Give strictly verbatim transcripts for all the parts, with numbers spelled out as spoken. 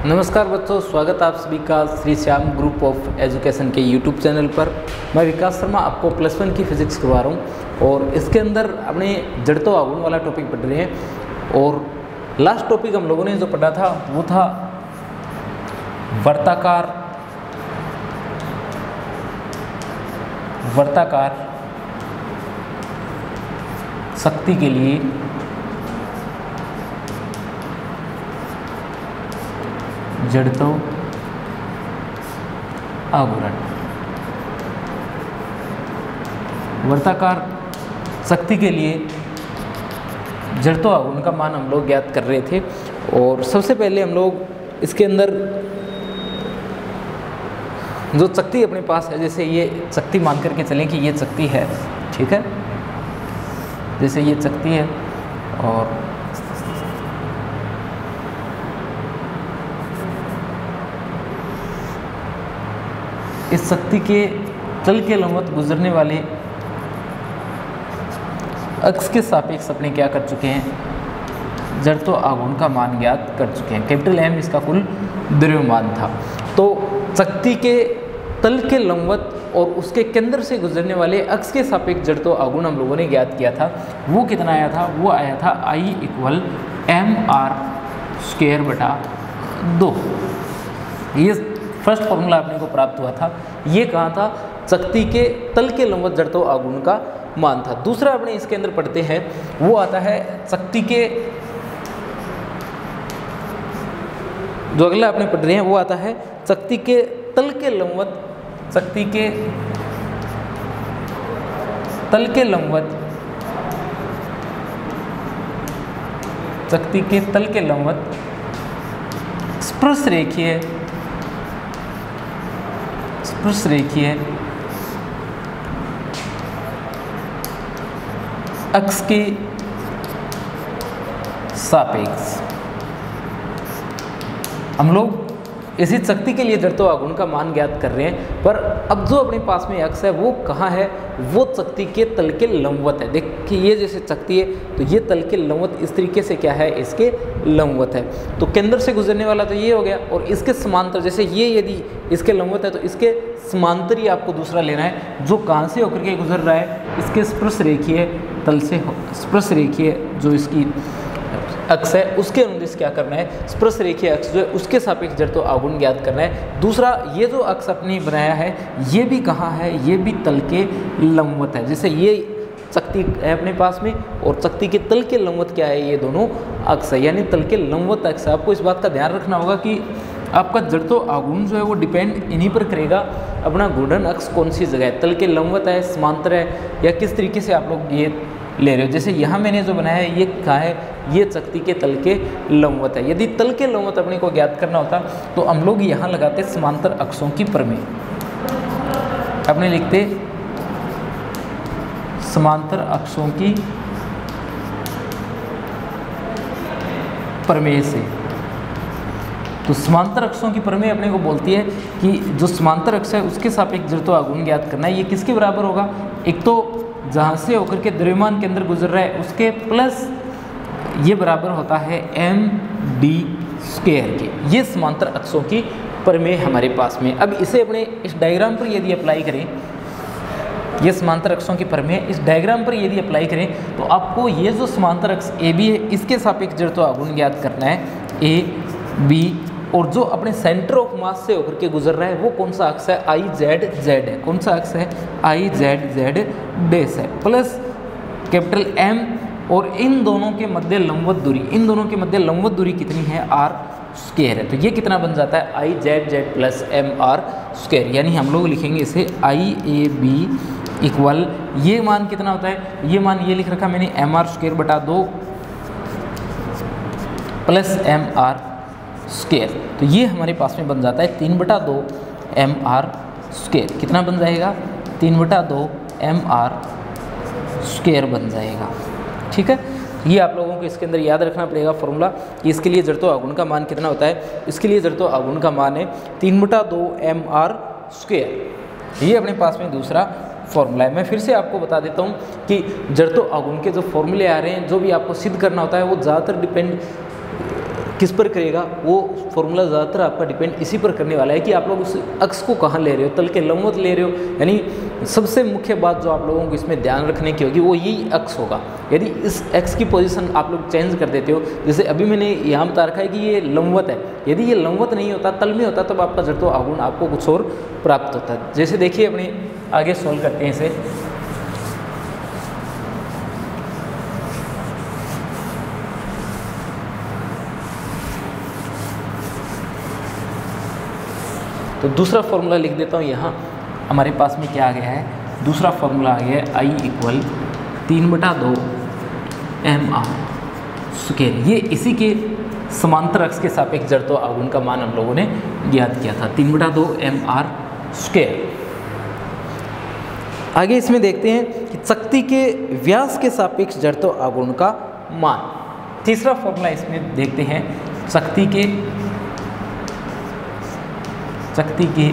नमस्कार बच्चों, स्वागत आप सभी का Shri Shyam group of education के यूट्यूब चैनल पर। मैं विकास शर्मा आपको प्लस वन की फिजिक्स करवा रहा हूँ और इसके अंदर अपने जड़त्व आघूर्ण वाला टॉपिक पढ़ रहे हैं। और लास्ट टॉपिक हम लोगों ने जो पढ़ा था वो था वर्ताकार वर्ताकार शक्ति के लिए जड़त्व आघूर्ण। वर्ताकार शक्ति के लिए जड़त्व आघूर्ण का मान हम लोग ज्ञात कर रहे थे। और सबसे पहले हम लोग इसके अंदर जो शक्ति अपने पास है, जैसे ये शक्ति मान करके चलें कि ये शक्ति है, ठीक है, जैसे ये शक्ति है और इस शक्ति के तल के लंबवत गुजरने वाले अक्ष के सापेक्ष अपने क्या कर चुके हैं, जड़त्व आघूर्ण का मान ज्ञात कर चुके हैं। कैपिटल एम इसका कुल द्रव्यमान था। तो शक्ति के तल के लंबवत और उसके केंद्र से गुजरने वाले अक्ष के सापेक्ष जड़त्व आघूर्ण हम लोगों ने ज्ञात किया था। वो कितना आया था? वो आया था I equal M R square बटा दो। ये फर्स्ट फॉर्मूला अपने को प्राप्त हुआ था। ये कहाँ था? शक्ति के तल के लंबवत जड़त्व आघूर्ण का मान था। दूसरा अपने इसके अंदर पढ़ते हैं, वो आता है शक्ति के, जो अगला अपने पढ़ रहे हैं वो आता है शक्ति के तल के लंबवत शक्ति के तल के लंबवत शक्ति के तल के लंबवत स्पर्श रेखीय स्पर्श रेखीय अक्ष के सापेक्ष हम लोग इसी शक्ति के लिए जड़त्व आघूर्ण का मान ज्ञात कर रहे हैं। पर अब जो अपने पास में अक्ष है वो कहाँ है? वो शक्ति के तल के लंबवत है। देखिए ये जैसे शक्ति है तो ये तल के लंबवत इस तरीके से क्या है, इसके लंबवत है। तो केंद्र से गुजरने वाला तो ये हो गया और इसके समांतर, जैसे ये यदि इसके लंबवत है तो इसके समांतर ही आपको दूसरा लेना है, जो कहाँ से होकर के गुजर रहा है, इसके स्पर्श रेखीय तल से स्पर्श रेखीय जो इसकी अक्ष है उसके अनुदिश क्या करना है, स्पर्श रेखीय अक्ष जो है उसके सापेक्ष जड़त्व आघूर्ण ज्ञात करना है। दूसरा ये जो अक्ष अपनी बनाया है ये भी कहाँ है, ये भी तल के लंबवत है। जैसे ये शक्ति है अपने पास में और शक्ति के तल के लंबवत क्या है, ये दोनों अक्ष है, यानी तल के लंबवत अक्ष। आपको इस बात का ध्यान रखना होगा कि आपका जड़त्व आघूर्ण जो है वो डिपेंड इन्हीं पर करेगा, अपना घूर्णन अक्ष कौन सी जगह है, तल के लंबवत है, समांतर है, या किस तरीके से आप लोग ये ले रहे हो। जैसे यहाँ मैंने जो बनाया है ये क्या है, ये शक्ति के तल के लंबवत है। यदि तल के लंबवत अपने को ज्ञात करना होता तो हम लोग यहाँ लगाते समांतर अक्षों की प्रमेय, अपने लिखते समांतर अक्षों की प्रमेय से। तो समांतर अक्षों की प्रमेय अपने को बोलती है कि जो समांतर अक्ष है उसके सापेक्ष जड़त्व आघूर्ण ज्ञात करना है। ये किसके बराबर होगा? एक तो जहाँ से होकर के द्रव्यमान के अंदर गुजर रहा है उसके प्लस ये बराबर होता है एम डी स्क्वायर के। ये समांतर अक्षों की प्रमेय हमारे पास में। अब इसे अपने इस डायग्राम पर यदि अप्लाई करें, ये समांतर अक्षों की प्रमेय इस डायग्राम पर यदि अप्लाई करें तो आपको ये जो समांतर अक्ष ए बी है इसके सापेक्ष जड़त्व आघूर्ण ज्ञात करना है, ए बी, और जो अपने सेंटर ऑफ मास से होकर के गुजर रहा है वो कौन सा अक्ष है, आई जेड जेड है। कौन सा अक्ष है? आई जेड जेड डैश है, प्लस कैपिटल एम, और इन दोनों के मध्य लंबवत दूरी, इन दोनों के मध्य लंबवत दूरी कितनी है, आर स्क्वायर है। तो ये कितना बन जाता है, I Z Z plus M R square. यानी हम लोग लिखेंगे इसे आई ए बी इक्वल, ये मान कितना होता है, ये मान ये लिख रखा मैंने एम आर स्क्वायर बटा दो प्लस एम आर स्क्वायर। तो ये हमारे पास में बन जाता है तीन बटा दो एम आर स्क्वायर। कितना बन जाएगा? तीन बटा दो एम आर स्क्वायर बन जाएगा, ठीक है। ये आप लोगों को इसके अंदर याद रखना पड़ेगा फॉर्मूला कि इसके लिए जड़त्व आघूर्ण का मान कितना होता है। इसके लिए जड़त्व आघूर्ण का मान है तीन बटा दो एम आर स्क्वायर। ये अपने पास में दूसरा फॉर्मूला है। मैं फिर से आपको बता देता हूँ कि जड़त्व आघूर्ण के जो फॉर्मूले आ रहे हैं, जो भी आपको सिद्ध करना होता है वो ज़्यादातर डिपेंड किस पर करेगा, वो फॉर्मूला ज़्यादातर आपका डिपेंड इसी पर करने वाला है कि आप लोग उस अक्स को कहाँ ले रहे हो, तल के लंबवत ले रहे हो। यानी सबसे मुख्य बात जो आप लोगों को इसमें ध्यान रखने की होगी वो यही अक्स होगा। यदि इस एक्स की पोजीशन आप लोग चेंज कर देते हो, जैसे अभी मैंने यहाँ बता रखा है कि ये लंबवत है, यदि ये लंबवत नहीं होता, तल में होता, तब आपका जड़त्व आघूर्ण आपको कुछ और प्राप्त होता है। जैसे देखिए अपने आगे सॉल्व करते हैं इसे। तो दूसरा फॉर्मूला लिख देता हूँ यहाँ। हमारे पास में क्या आ गया है, दूसरा फॉर्मूला आ गया है आई इक्वल तीन बटा दो एम आर स्क्वायर। ये इसी के समांतर अक्ष के सापेक्ष जड़त्व आघूर्ण का मान हम लोगों ने ज्ञात किया था, तीन बटा दो एम आर स्क्वायर। आगे इसमें देखते हैं कि चक्ति के व्यास के सापेक्ष जड़त्व आघूर्ण का मान। तीसरा फॉर्मूला इसमें देखते हैं, चक्ति के चक्ति के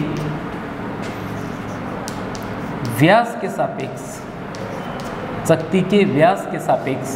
व्यास के सापेक्ष चक्ति के व्यास के सापेक्ष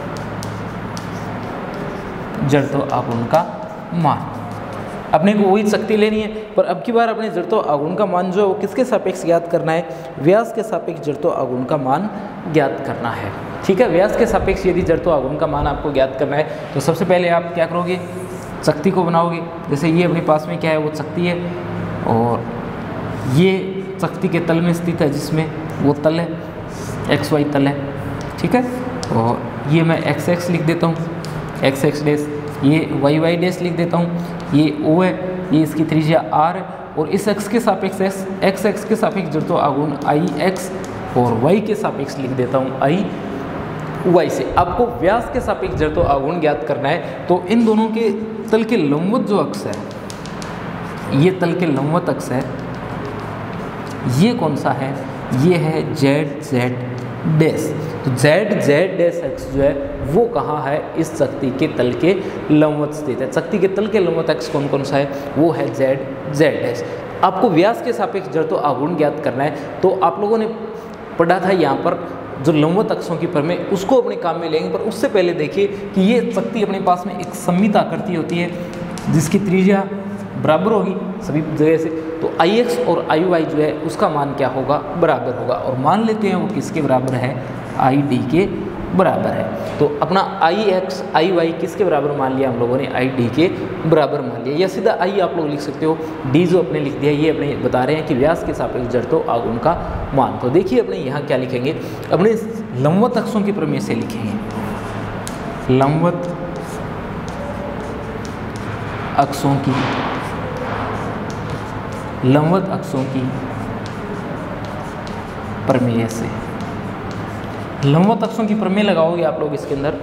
जड़त्व आघूर्ण का मान। अपने को वही चक्ति लेनी है, पर अब की बार अपने जड़त्व आघूर्ण का मान जो है वो किसके सापेक्ष ज्ञात करना है, व्यास के सापेक्ष जड़त्व आघूर्ण का मान ज्ञात करना है। ठीक है, व्यास के सापेक्ष यदि जड़त्व आघूर्ण का मान आपको ज्ञात करना है तो सबसे पहले आप क्या करोगे, चक्ति को बनाओगे। जैसे ये अपने पास में क्या है, वो चक्ति है और ये चक्ति के तल में स्थित है, जिसमें वो तल है, एक्स वाई तल है। ठीक है, और ये मैं एक्स एक्स लिख देता हूँ, एक्स एक्स डैश, ये वाई वाई डैश लिख देता हूँ, ये ओ है, ये इसकी त्रिज्या आर है, और इस एक्स के सापेक्ष एक्स एक्स एक्स के सापेक्ष जड़त्व आघूर्ण आई एक्स, और वाई के सापेक्ष लिख देता हूँ आई वाई से। आपको व्यास के सापेक्ष जड़त्व आघूर्ण ज्ञात करना है, तो इन दोनों के तल के लंबवत जो अक्ष है, ये तल के लंबवत अक्ष है, ये कौन सा है, ये है जेड जेड डैश। तो जेड जेड डैश अक्ष जो है वो कहाँ है, इस चक्ति के तल के लंबवत स्थित है। चक्ति के तल के लंबवत अक्ष कौन कौन सा है, वो है जेड जेड डैश। आपको व्यास के सापेक्ष जड़त्व आघूर्ण ज्ञात करना है, तो आप लोगों ने पढ़ा था यहाँ पर जो लंबवत अक्षों की प्रमेय, उसको अपने काम में लेंगे। पर उससे पहले देखिए कि ये चक्ति अपने पास में एक सममित आकृति होती है, जिसकी त्रिज्या बराबर होगी सभी जगह से। तो आई एक्स और आई वाई जो है उसका मान क्या होगा, बराबर होगा। और मान लेते हैं वो किसके बराबर है, आई डी के बराबर है। तो अपना आई एक्स आई वाई किसके बराबर मान लिया हम लोगों ने, आई डी के बराबर मान लिया। या सीधा आई आप लोग लिख सकते हो, डी जो अपने लिख दिया, ये अपने बता रहे हैं कि व्यास के सापेक्ष जड़त्व आघूर्ण का मान। तो देखिए अपने यहाँ क्या लिखेंगे, अपने लंबवत अक्षों की प्रमेय से लिखेंगे, लंबवत अक्षों की लंबवत अक्षों की प्रमेय से। लंबवत अक्षों की प्रमेय लगाओगे आप लोग इसके अंदर,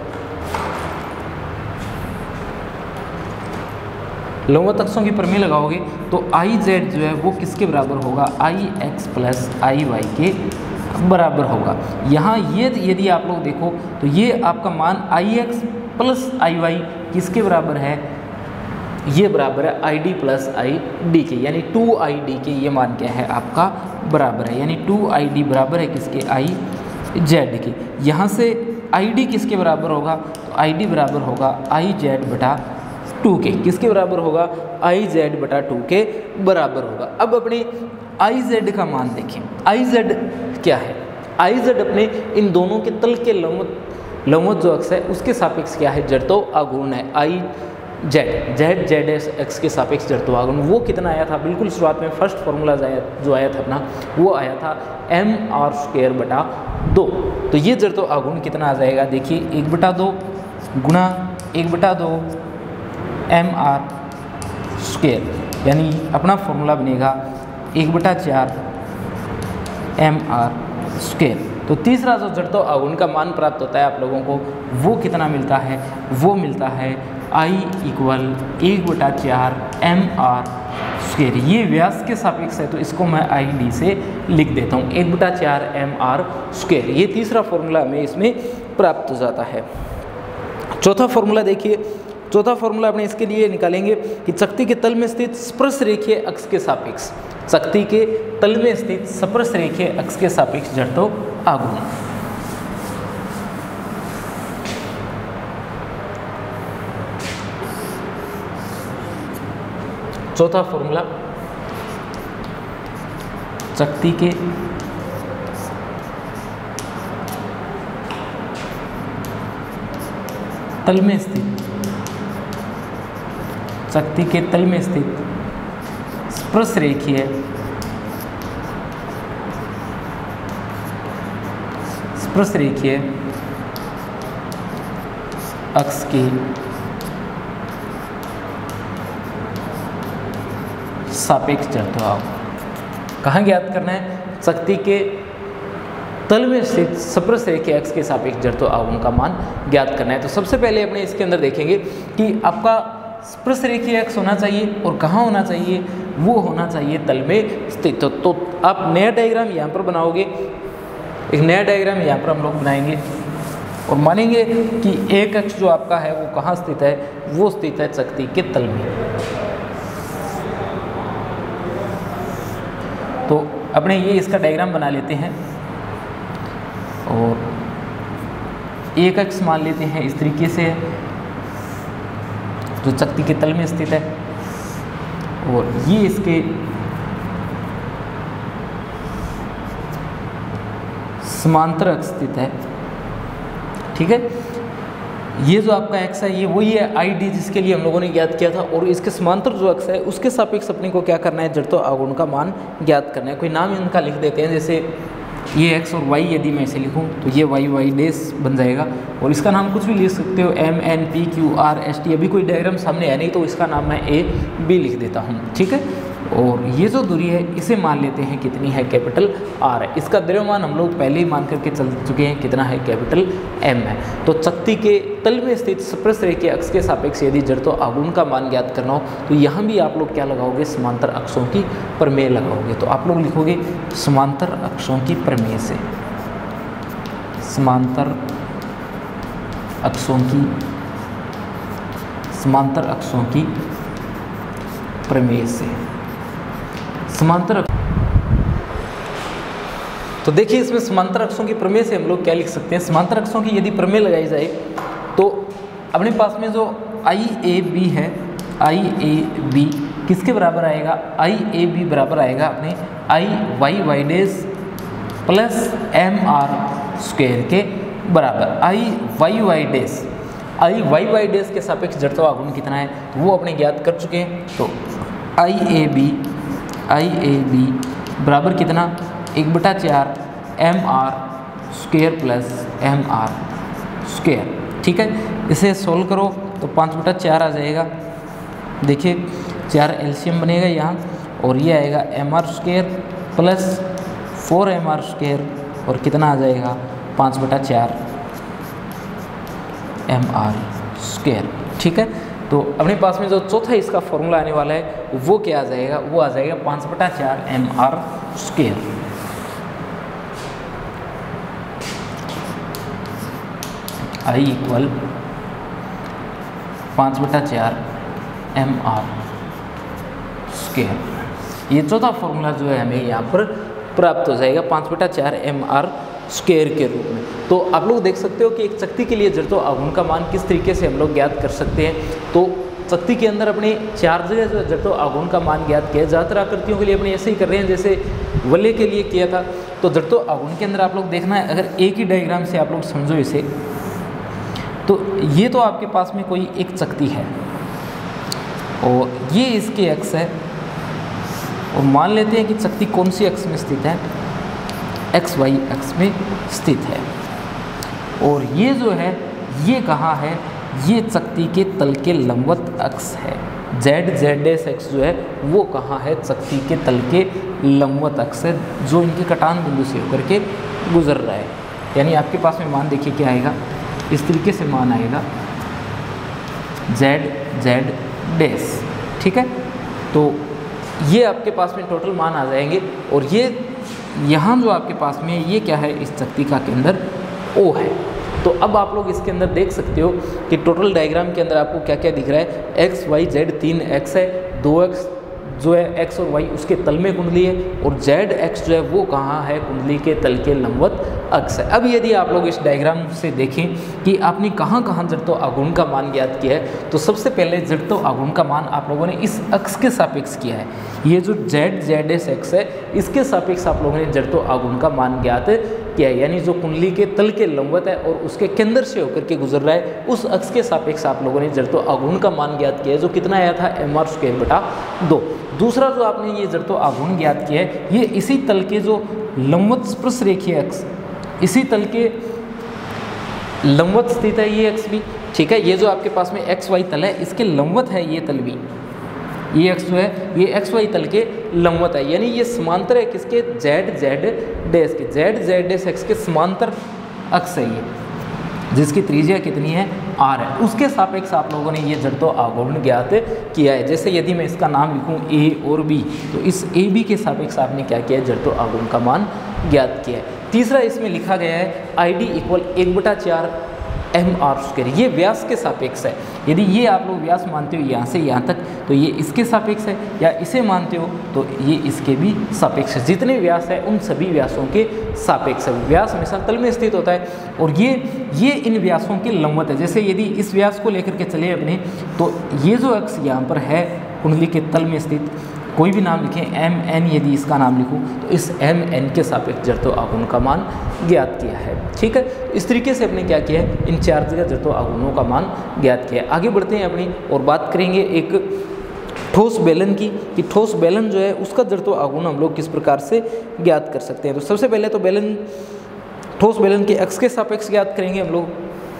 लंबवत अक्षों की प्रमेय लगाओगे तो आई जेड जो है वो किसके बराबर होगा, I X plus I Y के बराबर होगा। यहाँ ये यदि आप लोग देखो तो ये आपका मान I X plus I Y किसके बराबर है, ये बराबर है I D plus I D के, यानी टू आई डी के ये मान क्या है आपका बराबर है, यानी टू आई डी बराबर है किसके, आई जेड के। यहाँ से आई डी किसके बराबर होगा, तो आई डी बराबर होगा आई जेड बटा टू के, किसके बराबर होगा, आई जेड बटा टू के बराबर होगा। अब अपने आई जेड का मान देखें, आई जेड क्या है, आई जेड अपने इन दोनों के तल के लंबवत लंबवत जो अक्ष है उसके सापेक्ष क्या है, जड़त्व आघूर्ण है। I Z Z Z X के सापेक्ष जड़त्व आघूर्ण वो कितना आया था, बिल्कुल शुरुआत में फर्स्ट फॉर्मूला जो आया था अपना, वो आया था एम आर स्क्वायर बटा दो। तो ये जड़त्व आघूर्ण कितना आ जाएगा, देखिए एक बटा दो गुणा एक बटा दो एम आर स्क्वायर, यानी अपना फॉर्मूला बनेगा एक बटा चार एम आर स्क्वायर। तो तीसरा जो जड़त्व आघूर्ण का मान प्राप्त होता है आप लोगों को, वो कितना मिलता है, वो मिलता है आई इक्वल एक बटा चार एम आर स्क्वायर। ये व्यास के सापेक्ष है तो इसको मैं आई डी से लिख देता हूँ, एक बटा चार एम आर स्क्वायर। ये तीसरा फॉर्मूला हमें इसमें प्राप्त हो जाता है। चौथा फॉर्मूला देखिए, चौथा फॉर्मूला अपने इसके लिए निकालेंगे कि चक्ति के तल में स्थित स्पर्श रेखीय अक्ष के सापेक्ष, चक्ति के तल में स्थित स्पर्श रेखीय अक्ष के सापेक्ष जड़त्व आघूर्ण। चौथा फॉर्मूला, शक्ति के तल में स्थित शक्ति के तल में स्थित स्पर्शरेखीय स्पर्शरेखीय अक्ष के सापेक्ष जड़त्व। कहाँ ज्ञात करना है? शक्ति के तल में स्थित स्पर्शरेखीय अक्ष के सापेक्ष जड़त्व आघूर्ण का मान ज्ञात करना है। तो सबसे पहले अपने इसके अंदर देखेंगे कि आपका स्पर्शरेखीय अक्ष होना चाहिए और कहाँ होना चाहिए? वो होना चाहिए तल में स्थित। तो, तो आप नया डायग्राम यहाँ पर बनाओगे, एक नया डायग्राम यहाँ पर हम लोग बनाएंगे और मानेंगे कि एक अक्ष जो आपका है वो कहाँ स्थित है? वो स्थित है शक्ति के तल में। तो अपने ये इसका डायग्राम बना लेते हैं और एक अक्ष मान लेते हैं इस तरीके से जो शक्ति के तल में स्थित है और ये इसके समांतर अक्ष स्थित है। ठीक है, ये जो आपका एक्स है ये वही है आई डी जिसके लिए हम लोगों ने ज्ञात किया था और इसके समांतर जो अक्ष है उसके सापेक्ष अपने को क्या करना है? जड़त्व आघूर्ण का मान ज्ञात करना है। कोई नाम इनका लिख देते हैं, जैसे ये एक्स और वाई यदि मैं इसे लिखूं तो ये वाई वाई डेस बन जाएगा और इसका नाम कुछ भी लिख सकते हो, M N P Q R S T. अभी कोई डायग्राम सामने है नहीं तो इसका नाम मैं ए बी लिख देता हूँ। ठीक है, और ये जो दूरी है इसे मान लेते हैं कितनी है? कैपिटल आर है। इसका द्रव्यमान हम लोग पहले ही मान करके चल चुके हैं कितना है? कैपिटल एम है। तो शक्ति के तल में स्थित स्पर्शरेखीय अक्ष के सापेक्ष यदि जड़त्व आघूर्ण का मान ज्ञात करना हो तो यहाँ भी आप लोग क्या लगाओगे? समांतर अक्षों की प्रमेय लगाओगे। तो आप लोग लिखोगे समांतर अक्षों की प्रमेय से, समांतर अक्षों की समांतर अक्षों की प्रमेय से समांतर। तो देखिए इसमें समांतर अक्षों की प्रमेय से हम लोग क्या लिख सकते हैं? समांतर अक्षों की यदि प्रमेय लगाई जाए तो अपने पास में जो आई ए बी है, आई ए बी किसके बराबर आएगा? आई ए बी बराबर आएगा अपने I Y Y dash plus M R square के बराबर। I Y Y dash I Y Y dash के सापेक्ष जड़त्व आघूर्ण कितना है वो अपने ज्ञात कर चुके हैं। तो आई A B I A B बराबर कितना? एक बटा चार M R square plus M R square. ठीक है, इसे सोल्व करो तो पाँच बटा चार आ जाएगा। देखिए चार एलसीएम बनेगा यहाँ और ये आएगा M R square plus four M R square और कितना आ जाएगा? पाँच बटा चार एम आर स्क्वायर। ठीक है, तो अपने पास में जो चौथा इसका फॉर्मूला आने वाला है वो क्या आ जाएगा? वो आ जाएगा पाँच बटा चार M R square. I equal पाँच बटा चार एम आर स्क्वायर। ये चौथा फॉर्मूला जो है हमें यहाँ पर प्राप्त हो जाएगा पाँच बटा चार एम आर स्क्वायर के रूप में। तो आप लोग देख सकते हो कि एक शक्ति के लिए जड़त्व आघूर्ण का मान किस तरीके से हम लोग ज्ञात कर सकते हैं। तो शक्ति के अंदर अपने चार जगह जो जड़त्व आघूर्ण का मान ज्ञात किया, ज़्यादातर आकृतियों के लिए अपने ऐसे ही कर रहे हैं जैसे वलय के लिए किया था। तो जड़त्व आघूर्ण के अंदर आप लोग देखना है, अगर एक ही डायग्राम से आप लोग समझो इसे, तो ये तो आपके पास में कोई एक शक्ति है और ये इसके अक्ष है और मान लेते हैं कि शक्ति कौन सी अक्ष में स्थित है? एक्स वाई अक्ष में स्थित है। और ये जो है ये कहाँ है? ये शक्ति के तल के लंबवत अक्ष है। जेड जेड एस एक्स जो है वो कहाँ है? शक्ति के तल के लंबवत अक्ष है जो इनके कटान बिंदु से होकर के गुजर रहा है। यानी आपके पास में मान देखिए क्या आएगा? इस तरीके से मान आएगा जेड जेड डैश। ठीक है, तो ये आपके पास में टोटल मान आ जाएंगे और ये यहाँ जो आपके पास में ये क्या है? इस शक्ति का केंद्र ओ है। तो अब आप लोग इसके अंदर देख सकते हो कि टोटल डायग्राम के अंदर आपको क्या क्या दिख रहा है? एक्स वाई जेड तीन एक्स है, दो एक्स जो है एक्स और वाई उसके तल में कुंडली है, और जेड एक्स जो है वो कहाँ है, कुंडली के तल के लंबवत अक्ष है। अब यदि आप लोग इस डायग्राम से देखें कि आपने कहाँ कहाँ जड़त्व आघूर्ण का मान ज्ञात किया है, तो सबसे पहले जड़त्व आघूर्ण का मान आप लोगों ने इस अक्ष के सापेक्ष किया है। ये जो जेड जेड एस एक्स है इसके सापेक्ष आप लोगों ने जड़त्व आघूर्ण का मान ज्ञात किया है, यानी जो कुंडली के तल के लंबवत है और उसके केंद्र से होकर के गुजर रहा है उस अक्ष के सापेक्ष आप लोगों ने जड़त्व आघूर्ण का मान ज्ञात किया है, जो कितना आया था एम आर स्क्वायर बटा दो। दूसरा जो आपने ये जड़त्व आघूर्ण ज्ञात किया है ये इसी तल के जो लंबवत स्पर्श रेखीय अक्ष, इसी तल के लंबवत स्थित है ये अक्ष भी, ठीक है। ये जो आपके पास में एक्स वाई तल है इसके लंबवत है ये तल भी, ये अक्ष जो है ये एक्स वाई तल के लंबवत है, यानी ये समांतर है किसके, जेड जेड डैश के, जेड जेड डैश एक्स के समांतर अक्ष है ये, जिसकी त्रिज्या कितनी है, आर है। उसके सापेक्ष आप लोगों ने ये जड़त्व आघूर्ण ज्ञात किया है। जैसे यदि मैं इसका नाम लिखूं ए और बी, तो इस ए बी के सापेक्ष आपने क्या किया है, जड़त्व आघूर्ण का मान ज्ञात किया है। तीसरा इसमें लिखा गया है आई डी इक्वल एक बटा चार एम आर स्क्वायर, ये व्यास के सापेक्ष है। यदि ये आप लोग व्यास मानते हो यहाँ से यहाँ तक तो ये इसके सापेक्ष है, या इसे मानते हो तो ये इसके भी सापेक्ष है। जितने व्यास है उन सभी व्यासों के सापेक्ष है। व्यास हमेशा तल में स्थित होता है और ये ये इन व्यासों के लंबवत है। जैसे यदि इस व्यास को लेकर के चले अपने, तो ये जो अक्ष यहाँ पर है कुंडली के तल में स्थित, कोई भी नाम लिखें, एम एन यदि इसका नाम लिखूं तो इस एम एन के सापेक्ष जड़त्व आघूर्ण का मान ज्ञात किया है, ठीक है। इस तरीके से अपने क्या किया है, इन चार जगह जड़त्व आघूर्णों का मान ज्ञात किया है। आगे बढ़ते हैं अपनी और बात करेंगे एक ठोस बेलन की, कि ठोस बेलन जो है उसका जड़त्व आघूर्ण हम लोग किस प्रकार से ज्ञात कर सकते हैं। तो सबसे पहले तो बेलन, ठोस बेलन के अक्ष के सापेक्ष ज्ञात करेंगे हम लोग।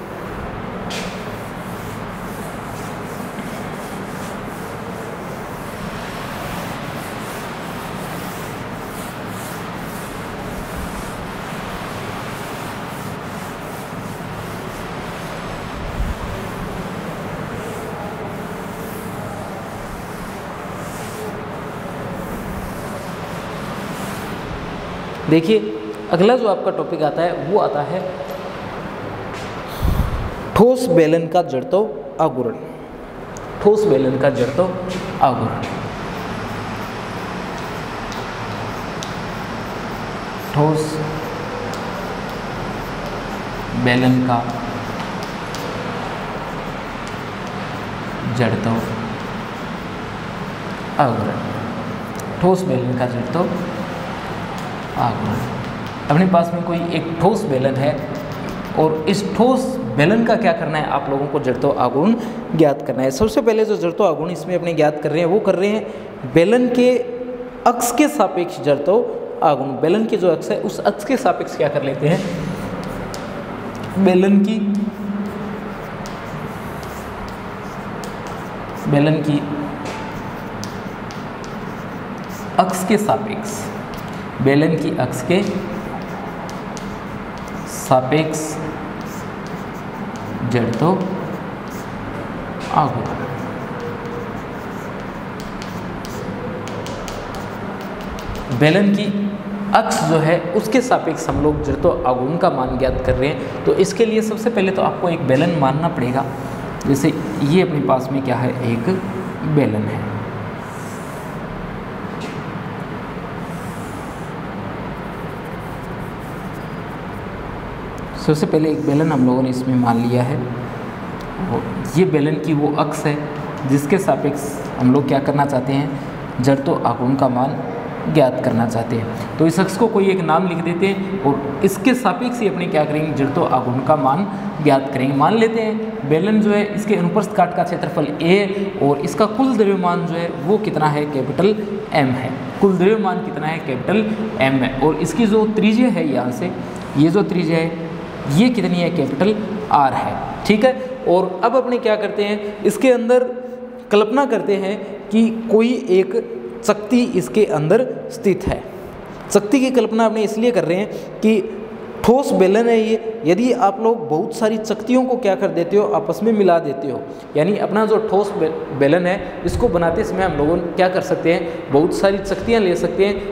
देखिए अगला जो आपका टॉपिक आता है वो आता है ठोस बेलन का जड़त्व आघूर्ण। ठोस बेलन का जड़त्व आघूर्ण, ठोस बेलन का जड़त्व आघूर्ण, ठोस बेलन का जड़त्व आघूर्ण। अपने पास में कोई एक ठोस बेलन है और इस ठोस बेलन का क्या करना है, आप लोगों को जड़त्व आघूर्ण ज्ञात करना है। सबसे पहले जो जड़त्व आघूर्ण इसमें अपने ज्ञात कर रहे हैं वो कर रहे हैं बेलन के अक्ष के सापेक्ष जड़त्व आघूर्ण। बेलन की जो अक्ष है उस अक्ष के सापेक्ष क्या कर लेते हैं, बेलन की बेलन की अक्ष के सापेक्ष बेलन की अक्ष के सापेक्ष जड़त्व आघूर्ण। बेलन की अक्ष जो है उसके सापेक्ष हम लोग जड़त्व आघूर्ण का मान ज्ञात कर रहे हैं। तो इसके लिए सबसे पहले तो आपको एक बेलन मानना पड़ेगा। जैसे ये अपने पास में क्या है, एक बेलन है। सबसे पहले एक बेलन हम लोगों ने इसमें मान लिया है और ये बेलन की वो अक्ष है जिसके सापेक्ष हम लोग क्या करना चाहते हैं, जड़त्व आघूर्ण का मान ज्ञात करना चाहते हैं। तो इस अक्ष को कोई एक नाम लिख देते हैं और इसके सापेक्ष ही अपने क्या करेंगे, जड़त्व आघूर्ण का मान ज्ञात करेंगे। मान लेते हैं बेलन जो है इसके अनुप्रस्थ काट का क्षेत्रफल ए और इसका कुल द्रव्यमान जो है वो कितना है, कैपिटल एम है। कुल द्रव्यमान कितना है, कैपिटल एम है। और इसकी जो त्रिज्या है यहाँ से, ये जो त्रिज्या है ये कितनी है, कैपिटल आर है, ठीक है। और अब अपने क्या करते हैं, इसके अंदर कल्पना करते हैं कि कोई एक शक्ति इसके अंदर स्थित है। शक्ति की कल्पना अपने इसलिए कर रहे हैं कि ठोस बेलन है ये, यदि आप लोग बहुत सारी शक्तियों को क्या कर देते हो, आपस में मिला देते हो, यानी अपना जो ठोस बेलन है इसको बनाते समय हम लोगों क्या कर सकते हैं, बहुत सारी शक्तियाँ ले सकते हैं और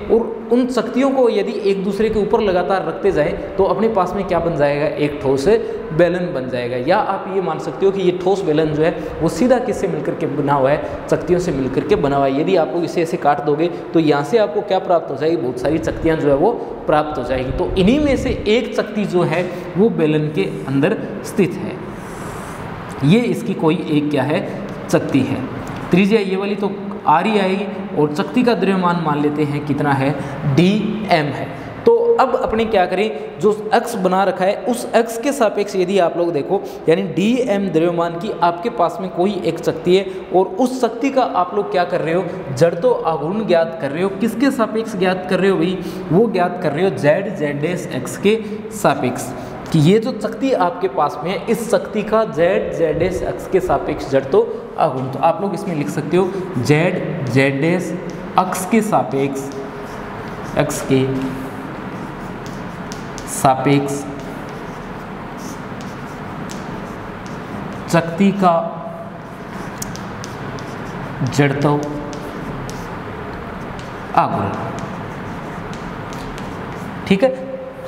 उन शक्तियों को यदि एक दूसरे के ऊपर लगातार रखते जाएं तो अपने पास में क्या बन जाएगा, एक ठोस बेलन बन जाएगा। या आप ये मान सकते हो कि ये ठोस बेलन जो है वो सीधा किससे मिलकर के बना हुआ है, शक्तियों से मिलकर के बना हुआ है। यदि आप लोग इसे ऐसे काट दोगे तो यहाँ से आपको क्या प्राप्त हो जाएगी, बहुत सारी शक्तियाँ जो है वो प्राप्त हो जाएगी। तो इन्हीं में से एक शक्ति जो है वो बेलन के अंदर स्थित है, ये इसकी कोई एक क्या है, शक्ति है। त्रिज्या ये वाली तो आर ही आएगी और शक्ति का द्रव्यमान मान लेते हैं कितना है, डी एम है। तो अब अपने क्या करें, जो अक्ष बना रखा है उस अक्ष के सापेक्ष यदि आप लोग देखो, यानी डी एम द्रव्यमान की आपके पास में कोई एक शक्ति है और उस शक्ति का आप लोग क्या कर रहे हो, जड़त्व आघूर्ण ज्ञात कर रहे हो। किसके सापेक्ष ज्ञात कर रहे हो भाई, वो ज्ञात कर रहे हो जेड जेड एस एक्स के सापेक्ष, कि ये जो शक्ति आपके पास में है इस शक्ति का जेड जेड एस एक्स के सापेक्ष जड़त्व आघूर्ण। तो आप लोग इसमें लिख सकते हो जेड जेड एस एक्स के सापेक्ष, एक्स के सापेक्ष शक्ति का जड़त्व आघूर्ण। ठीक है,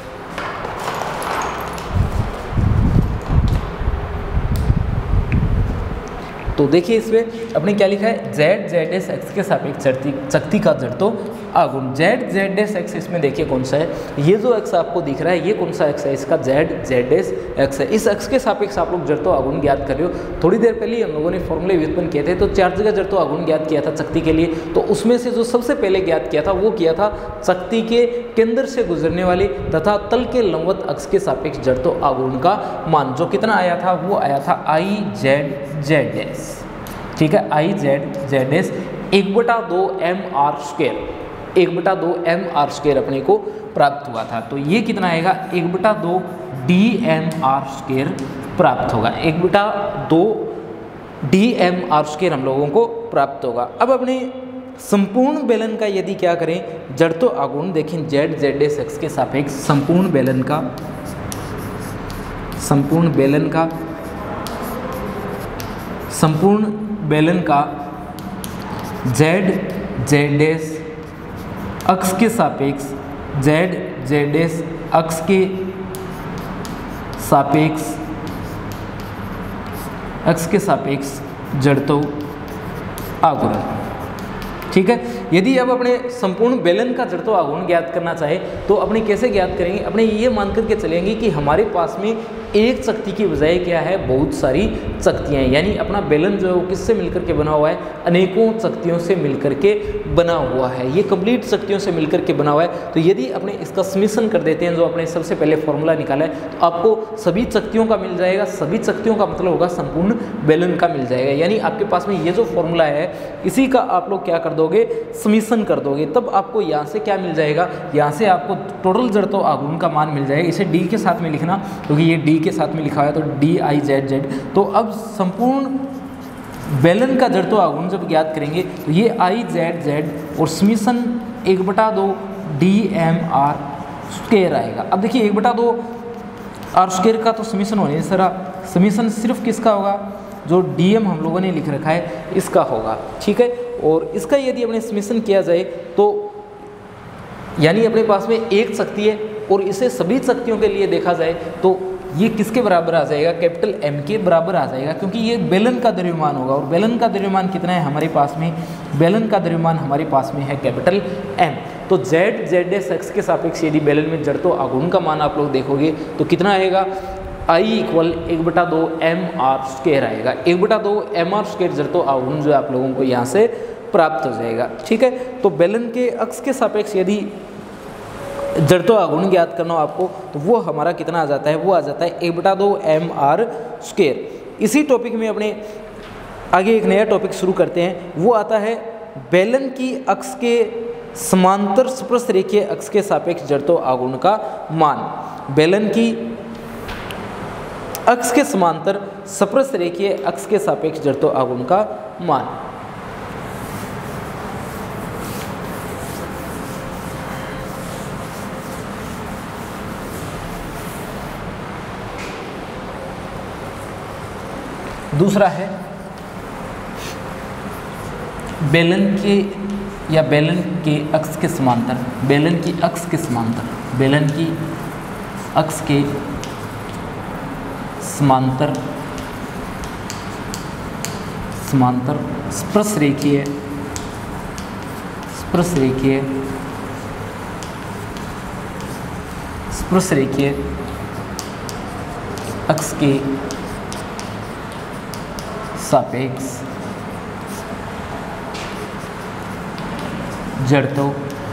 तो देखिए इसमें अपने क्या लिखा है, जेड जेड एस एक्स के सापेक्ष शक्ति का जड़त्व आघूर्ण। जेड जेड एस एक्स इसमें देखिए कौन सा है, ये जो एक्स आपको दिख रहा है ये कौन सा एक्स है, इसका जेड जेड एस एक्स है। इस एक्स के सापेक्ष आप लोग जड़त्व आघूर्ण ज्ञात कर रहे हो। थोड़ी देर पहले हम लोगों ने फॉर्मूले व्युत्पन्न किए थे, तो चार जगह जड़त्व आघूर्ण ज्ञात किया था शक्ति के लिए। तो उसमें से जो सबसे पहले ज्ञात किया था वो किया था शक्ति के केंद्र से गुजरने वाले तथा तल के लंबवत अक्ष के सापेक्ष जड़त्व आघूर्ण का मान, जो कितना आया था, वो आया था आई जेड जेड एस। ठीक है, आई जेड जेड एस एक बटा दो एम आर स्क्वेयर, एक बटा दो एम आर स्क्वेयर अपने को प्राप्त हुआ था। तो ये कितना आएगा, एक बटा दो डी एम आर स्क्वेयर प्राप्त होगा, एक बटा दो डी एम आर स्क्वेयर हम लोगों को प्राप्त होगा। अब अपने संपूर्ण बेलन का यदि क्या करें, जड़त्व आघूर्ण देखें जेड जेड एस एक्स के सापेक्ष संपूर्ण बेलन का, संपूर्ण बेलन का संपूर्ण बेलन का जेड जेड एस अक्ष के सापेक्ष, जेड जेड एस अक्ष के सापेक्ष, अक्ष के सापेक्ष जड़त्व आघूर्ण। ठीक है, यदि अब अपने संपूर्ण बेलन का जड़त्व आघूर्ण ज्ञात करना चाहे तो अपने कैसे ज्ञात करेंगे, अपने ये मान करके चलेंगे कि हमारे पास में एक शक्ति की बजाय क्या है, बहुत सारी शक्तियाँ हैं। यानी अपना बेलन जो है वो किससे मिलकर के बना हुआ है, अनेकों शक्तियों से मिलकर के बना हुआ है, ये कंप्लीट शक्तियों से मिलकर के बना हुआ है। तो यदि अपने इसका समीशन कर देते हैं, जो अपने सबसे पहले फॉर्मूला निकाला है, तो आपको सभी शक्तियों का मिल जाएगा। सभी शक्तियों का मतलब होगा संपूर्ण बेलन का मिल जाएगा। यानी आपके पास में ये जो फॉर्मूला है इसी का आप लोग क्या कर दोगे, समीशन कर दोगे, तब आपको यहाँ से क्या मिल जाएगा, यहाँ से आपको टोटल जड़त्व आघूर्ण का मान मिल जाएगा। इसे डी के साथ में लिखना, क्योंकि ये डी के साथ में लिखा है, तो डी आई जेड जेड। तो अब संपूर्ण बेलन का जड़त्व आघूर्ण जब ज्ञात करेंगे तो ये आई जेड जेड और समीशन एक बटा दो डी एम आर स्क्वायर आएगा। अब देखिए एक बटा दो आर स्क्वायर का तो समीशन होने सरा, समीशन सिर्फ किसका होगा, जो डी एम हम लोगों ने लिख रखा है इसका होगा। ठीक है, और इसका यदि अपने समीशन किया जाए तो यानी अपने पास में एक शक्ति है और इसे सभी शक्तियों के लिए देखा जाए तो ये किसके बराबर आ जाएगा, कैपिटल एम के बराबर आ जाएगा, क्योंकि ये बेलन का द्रव्यमान होगा। और बेलन का द्रव्यमान कितना है हमारे पास में, बेलन का द्रव्यमान हमारे पास में है कैपिटल एम। तो जेड जेड एस एक्स के सापेक्ष यदि बेलन में जड़त्व आघूर्ण का मान आप लोग देखोगे तो कितना आएगा, आई इक्वल एक बटा दो एम आर स्क्वेयर आएगा। एक बटा दो एम आर स्क्वेयर जड़त्व आघूर्ण जो आप लोगों को यहाँ से प्राप्त हो जाएगा। ठीक है, तो बेलन के अक्ष के सापेक्ष यदि जड़त्व आघूर्ण ज्ञात करना हो आपको तो वो हमारा कितना आ जाता है, वो आ जाता है एक बटा दो एम आर स्क्वेयर। इसी टॉपिक में अपने आगे एक नया टॉपिक शुरू करते हैं, वो आता है बेलन की अक्ष के समांतर स्पर्श रेखीय अक्ष के सापेक्ष जड़त्व आघूर्ण का मान। बेलन की अक्ष के समांतर स्पर्श रेखीय अक्ष के सापेक्ष जड़त्व आघूर्ण का मान। दूसरा है बेलन के या बेलन के अक्ष के समांतर, बेलन की अक्ष के समांतर, बेलन की अक्ष के समांतर समांतर स्पर्शरेखीय स्पर्शरेखीय स्पर्शरेखीय अक्ष के सापेक्ष जड़त्व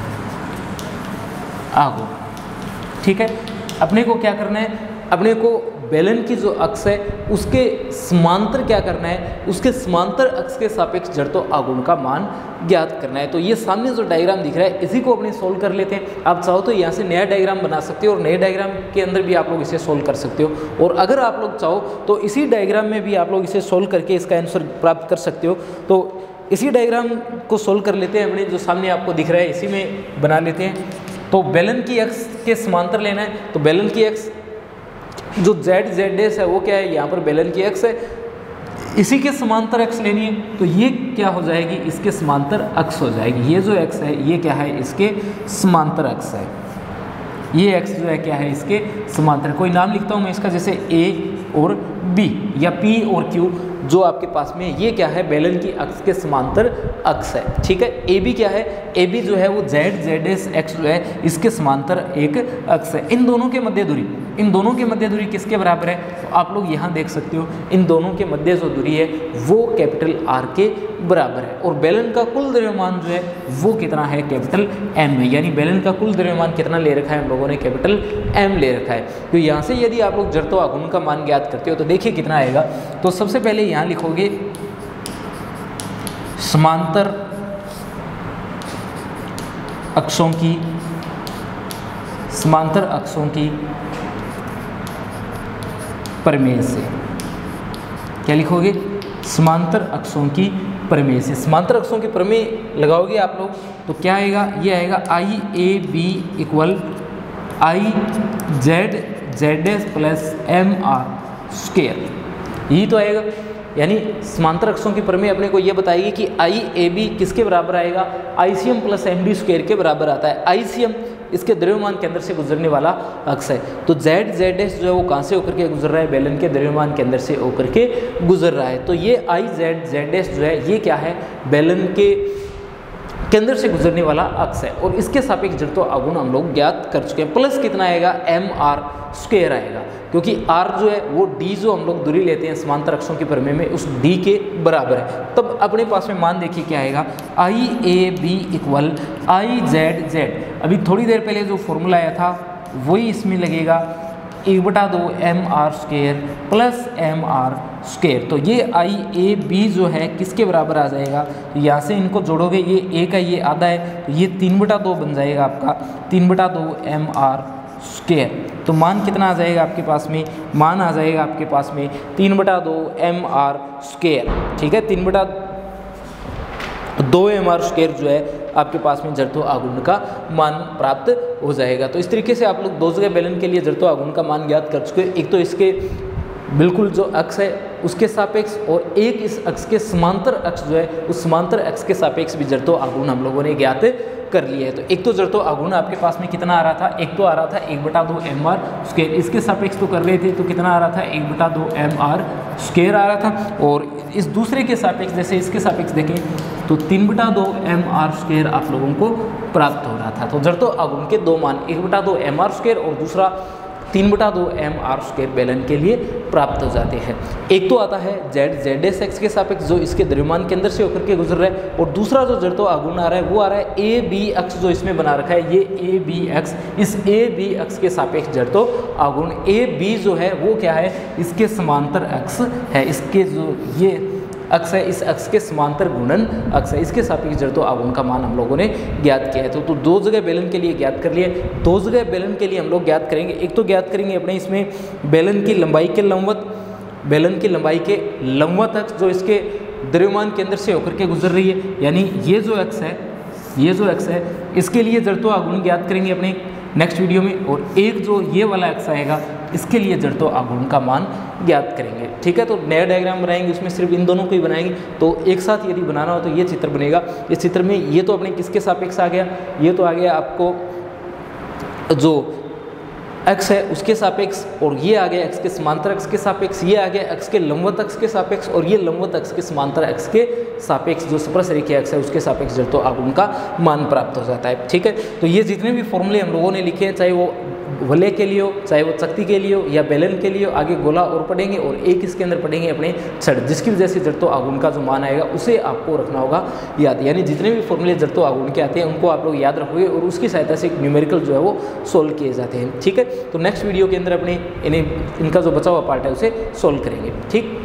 आघूर्ण। ठीक है, अपने को क्या करना है, अपने को बेलन की जो अक्ष है उसके समांतर क्या करना है, उसके समांतर अक्ष के सापेक्ष जड़त्व आघूर्ण का मान ज्ञात करना है। तो ये सामने जो डायग्राम दिख रहा है इसी को अपने सोल्व कर लेते हैं। आप चाहो तो यहाँ से नया डायग्राम बना सकते हो और नए डायग्राम के अंदर भी आप लोग इसे सोल्व कर सकते हो, और अगर आप लोग चाहो तो इसी डायग्राम में भी आप लोग इसे सोल्व करके इसका आंसर प्राप्त कर सकते हो। तो इसी डायग्राम को सोल्व कर लेते हैं, अपने जो सामने आपको दिख रहा है इसी में बना लेते हैं। तो बेलन की अक्ष के समांतर लेना है, तो बेलन की अक्ष जो जेड जेड डैश है वो क्या है, यहाँ पर बेलन की अक्ष है, इसी के समांतर अक्ष लेनी है। तो ये क्या हो जाएगी, इसके समांतर अक्ष हो जाएगी। ये जो अक्ष है ये क्या है, इसके समांतर अक्ष है। ये अक्ष जो है क्या है, इसके समांतर। कोई नाम लिखता हूँ मैं इसका, जैसे ए और बी या पी और क्यू जो आपके पास में, ये क्या है, बेलन की अक्ष के समांतर अक्ष है। ठीक है, ए बी क्या है, ए बी जो है वो जेड जेड एस एक्स जो है इसके समांतर एक अक्ष है। इन दोनों के मध्य दूरी, इन दोनों के मध्य दूरी किसके बराबर है, तो आप लोग यहाँ देख सकते हो इन दोनों के मध्य जो दूरी है वो कैपिटल आर के बराबर है। और बेलन का कुल द्रव्यमान जो है वो कितना है, कैपिटल एम है। यानी बेलन का कुल द्रव्यमान कितना ले रखा है हम लोगों ने, कैपिटल एम ले रखा है। तो यहाँ से यदि आप लोग जड़त्व आघूर्ण का मान ज्ञात करते हो तो देखिए कितना आएगा। तो सबसे पहले यहाँ लिखोगे समांतर अक्षों की समांतर अक्षों की प्रमेय से, क्या लिखोगे, समांतर अक्षों की प्रमेय से। समांतर अक्षों की प्रमेय लगाओगे आप लोग तो क्या आएगा, ये आएगा I A B equal I Z Z S plus M R square, यही तो आएगा। यानी समांतर अक्षों की प्रमेय अपने को ये बताएगी कि आई ए बी किसके बराबर आएगा, I C M plus M D square के बराबर आता है। आई सी एम इसके द्रव्यमान केंद्र से गुजरने वाला अक्ष है, तो जेड जेड एस जो है वो कहाँ से होकर के गुजर रहा है, बेलन के द्रव्यमान केंद्र से होकर के गुजर रहा है। तो ये आई जेड जेड एस जो है ये क्या है, बेलन के केंद्र से गुजरने वाला अक्ष है, और इसके सापेक्ष जड़त्व आघूर्ण हम लोग ज्ञात कर चुके हैं। प्लस कितना आएगा, एम आर स्क्वायर आएगा, क्योंकि आर जो है वो डी जो हम लोग दूरी लेते हैं समांतर अक्षों की प्रमेय में उस डी के बराबर है। तब अपने पास में मान देखिए क्या आएगा, I A B equal I Z Z, अभी थोड़ी देर पहले जो फॉर्मूला आया था वही इसमें लगेगा, एक बटा दो M R square plus M R square. तो ये आई ए बी जो है किसके बराबर आ जाएगा, तो यहाँ से इनको जोड़ोगे, ये ए का ये आधा है तो ये तीन बटा दो बन जाएगा आपका, तीन बटा दो एम आर स्क्वायर। तो मान कितना आ जाएगा आपके पास में, मान आ जाएगा आपके पास में तीन बटा दो एम आर स्क्वायर। ठीक है, तीन बटा दो एम आर स्क्वायर जो है आपके पास में जड़त्व आघूर्ण का मान प्राप्त हो जाएगा। तो इस तरीके से आप लोग दो जगह बेलन के लिए जड़त्व आघूर्ण का मान ज्ञात कर चुके हैं। एक तो इसके बिल्कुल जो अक्ष है उसके सापेक्ष, और एक इस अक्ष के समांतर अक्ष जो है उस समांतर अक्ष के सापेक्ष भी जड़त्व आघूर्ण हम लोगों ने ज्ञात कर लिया है। तो एक तो जड़त्व आघूर्ण आपके पास में कितना आ रहा था, एक तो आ रहा था एक बटा दो एम आर स्क्वायर, इसके सापेक्ष तो कर रहे थे तो कितना आ रहा था, एक बटा दो एम आर स्क्वायर आ रहा था, और इस दूसरे के सापेक्ष जैसे इसके सापेक्ष देखें तो तीन बटा दो एम आर स्क्वायर आप लोगों को प्राप्त हो रहा था। तो जड़त्व आघूर्ण के दो मान, एक बटा दो एम आर स्क्वायर और दूसरा तीन बटा दो एम आर स्क्वायर बेलन के लिए प्राप्त हो जाते हैं। एक तो आता है जेड जेड एस एक्स के सापेक्ष जो इसके द्रव्यमान केंद्र से होकर के गुजर रहा है, और दूसरा जो जड़त्व आघूर्ण आ रहा है वो आ रहा है ए बी अक्ष जो इसमें बना रखा है, ये ए बी अक्ष, इस ए बी अक्ष के सापेक्ष जड़त्व आघूर्ण। ए बी जो है वो क्या है, इसके समांतर अक्ष है, इसके जो ये अक्ष है इस अक्ष के समांतर गुणन अक्ष है, इसके सापेक्ष जड़त्व आघूर्ण का मान हम लोगों ने ज्ञात किया है। तो, तो दो जगह बेलन के लिए ज्ञात कर लिए, दो जगह बेलन के लिए हम लोग ज्ञात करेंगे। एक तो ज्ञात करेंगे अपने इसमें बेलन की लंबाई के लंबवत, बेलन की लंबाई के लंबवत अक्ष जो इसके द्रव्यमान केंद्र से होकर के गुजर रही है, यानी ये जो अक्ष है, ये जो अक्ष है इसके लिए जड़त्व आघूर्ण ज्ञात करेंगे अपने नेक्स्ट वीडियो में, और एक जो ये वाला अक्ष आएगा इसके लिए जड़त्व आघूर्ण का मान ज्ञात करेंगे। ठीक है। तो नया डायग्राम बनाएंगे, उसमें सिर्फ इन दोनों को ही बनाएंगे। तो एक साथ यदि बनाना हो तो ये चित्र बनेगा। इस चित्र में ये तो अपने किसके सापेक्ष आ गया, ये तो आ गया आपको जो एक्स है उसके सापेक्ष, और ये आ गया एक्स के समांतर अक्ष के सापेक्ष, ये आ गया एक्स के लंबवत अक्ष के सापेक्ष, और ये लंबवत अक्ष के समांतर अक्ष के सापेक्ष जो स्पर्शरेखीय अक्ष है उसके सापेक्ष जड़त्व आघूर्ण का मान प्राप्त हो जाता है। ठीक है। तो ये जितने भी फॉर्मूले हम लोगों ने लिखे हैं, चाहे वो वलय के लिए हो, चाहे वो शक्ति के लिए हो या बेलन के लिए हो, आगे गोला और पढ़ेंगे और एक इसके अंदर पढ़ेंगे अपने छड़, जिसकी वजह से जड़त्व आघूर्ण का जो मान आएगा उसे आपको रखना होगा याद। यानी जितने भी फॉर्मूले जड़त्व आघूर्ण के आते हैं उनको आप लोग याद रखोगे और उसकी सहायता से न्यूमेरिकल जो है वो सोल्व किए जाते हैं। ठीक है। तो नेक्स्ट वीडियो के अंदर अपने इन्हें इनका जो बचा हुआ पार्ट है उसे सोल्व करेंगे। ठीक।